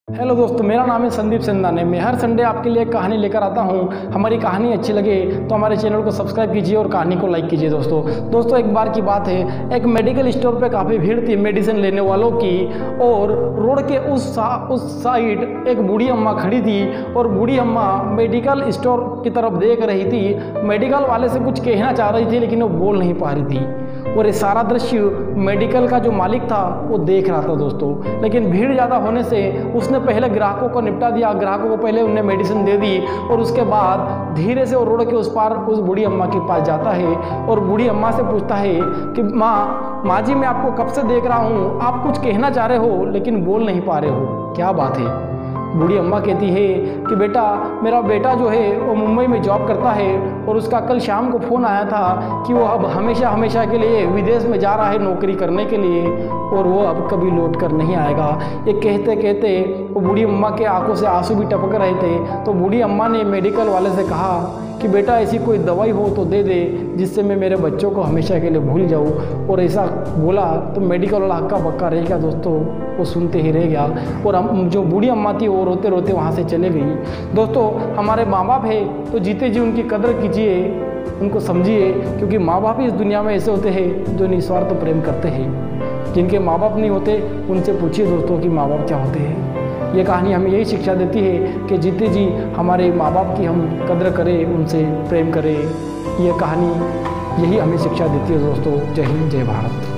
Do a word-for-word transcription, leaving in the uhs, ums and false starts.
Hello दोस्तों, मेरा नाम है संदीप सिंधाने। मैं हर संडे आपके लिए एक कहानी लेकर आता हूं। हमारी कहानी अच्छी लगे तो हमारे चैनल को सब्सक्राइब कीजिए और कहानी को लाइक कीजिए। दोस्तों दोस्तों एक बार की बात है, एक मेडिकल स्टोर पे काफ़ी भीड़ थी मेडिसिन लेने वालों की, और रोड के उस सा, उस साइड एक बूढ़ी अम्मा खड़ी थी, और बूढ़ी अम्मा मेडिकल स्टोर की तरफ देख रही थी। मेडिकल वाले से कुछ कहना चाह रही थी लेकिन वो बोल नहीं पा रही थी, और ये सारा दृश्य मेडिकल का जो मालिक था वो देख रहा था दोस्तों। लेकिन भीड़ ज़्यादा होने से उसने पहले ग्राहकों को निपटा दिया, ग्राहकों को पहले उन्हें मेडिसिन दे दी, और उसके बाद धीरे से वो रोड के उस पार उस बूढ़ी अम्मा के पास जाता है और बूढ़ी अम्मा से पूछता है कि माँ माँ जी, मैं आपको कब से देख रहा हूँ, आप कुछ कहना चाह रहे हो लेकिन बोल नहीं पा रहे हो, क्या बात है। बूढ़ी अम्मा कहती है कि बेटा, मेरा बेटा जो है वो मुंबई में जॉब करता है, और उसका कल शाम को फ़ोन आया था कि वो अब हमेशा हमेशा के लिए विदेश में जा रहा है नौकरी करने के लिए, और वो अब कभी लौट कर नहीं आएगा। ये कहते कहते वो बूढ़ी अम्मा के आंखों से आंसू भी टपक रहे थे। तो बूढ़ी अम्मा ने मेडिकल वाले से कहा कि बेटा, ऐसी कोई दवाई हो तो दे दे जिससे मैं मेरे बच्चों को हमेशा के लिए भूल जाऊँ। और ऐसा बोला तो मेडिकल वाला हक्का बक्का रह गया दोस्तों, वो सुनते ही रह गया, और हम जो बूढ़ी अम्मा थी वो रोते रोते वहाँ से चले गई। दोस्तों हमारे माँ बाप है तो जीते जी उनकी कदर कीजिए, उनको समझिए, क्योंकि माँ बाप ही इस दुनिया में ऐसे होते हैं जो निस्वार्थ प्रेम करते हैं। जिनके माँ बाप नहीं होते उनसे पूछिए दोस्तों कि माँ बाप क्या होते हैं। ये कहानी हमें यही शिक्षा देती है कि जीते जी हमारे माँ बाप की हम कदर करें, उनसे प्रेम करें। ये कहानी यही हमें शिक्षा देती है दोस्तों। जय हिंद, जय भारत।